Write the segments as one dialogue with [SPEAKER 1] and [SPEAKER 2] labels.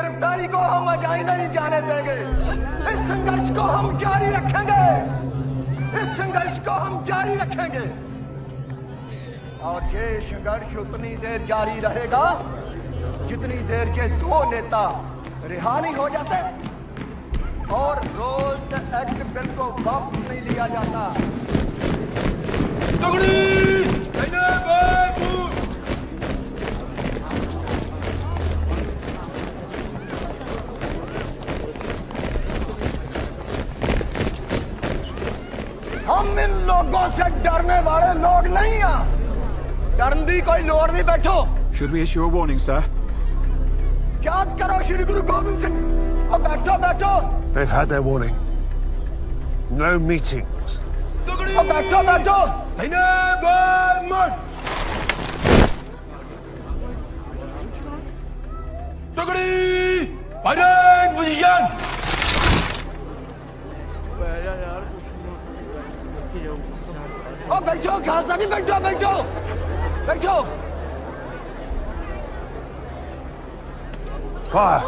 [SPEAKER 1] गिरफ्तारी को हम अजाई नहीं जाने देंगे। इस संघर्ष को हम जारी रखेंगे, इस संघर्ष को हम जारी रखेंगे। और ये संघर्ष उतनी देर जारी रहेगा जितनी देर के 2 नेता रिहा नहीं हो जाते और रोज एक्ट बिल को वापस नहीं लिया जाता। हम इन लोगों से डरने वाले लोग नहीं हैं। डरने की कोई लोड़ नहीं। बैठो।
[SPEAKER 2] Should we issue a warning, sir?
[SPEAKER 1] याद करो श्री गुरु गोविंद सिंह। अब बैठो बैठो।
[SPEAKER 3] They've had their warning. No meetings.
[SPEAKER 1] अब बैठो बैठो।
[SPEAKER 4] Fighting position.
[SPEAKER 1] अब बैठो, खालसा नहीं, बैठो बैठो बैठो।
[SPEAKER 3] Fire!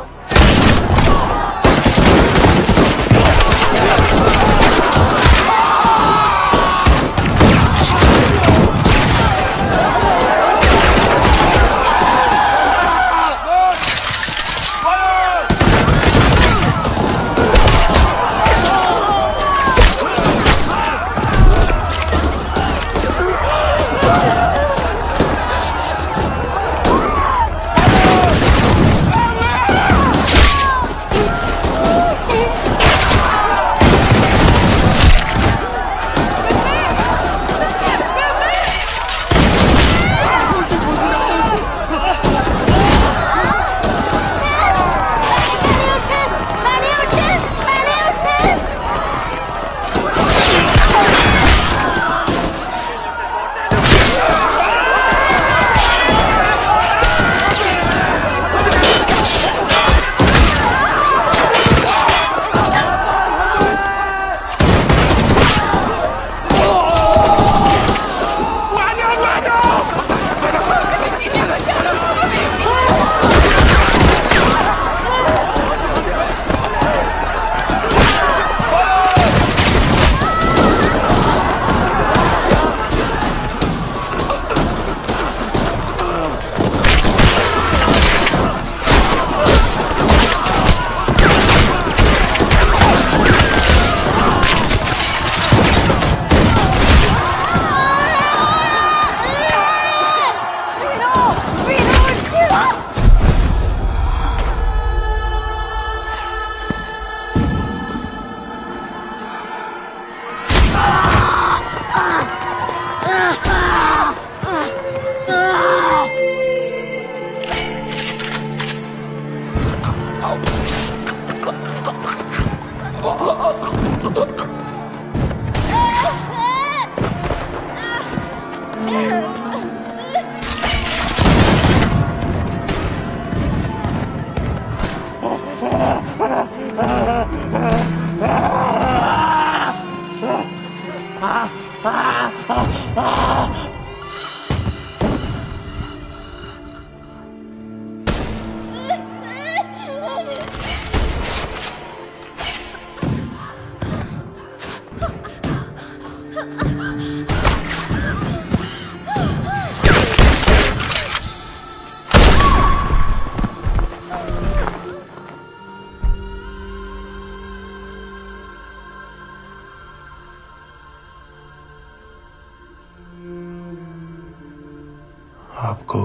[SPEAKER 5] आपको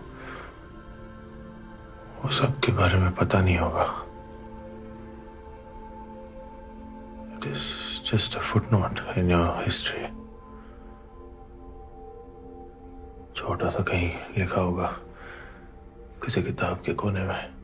[SPEAKER 5] वो सब के बारे में पता नहीं होगा। It is just a footnote in your history. छोटा सा कहीं लिखा होगा किसी किताब के कोने में।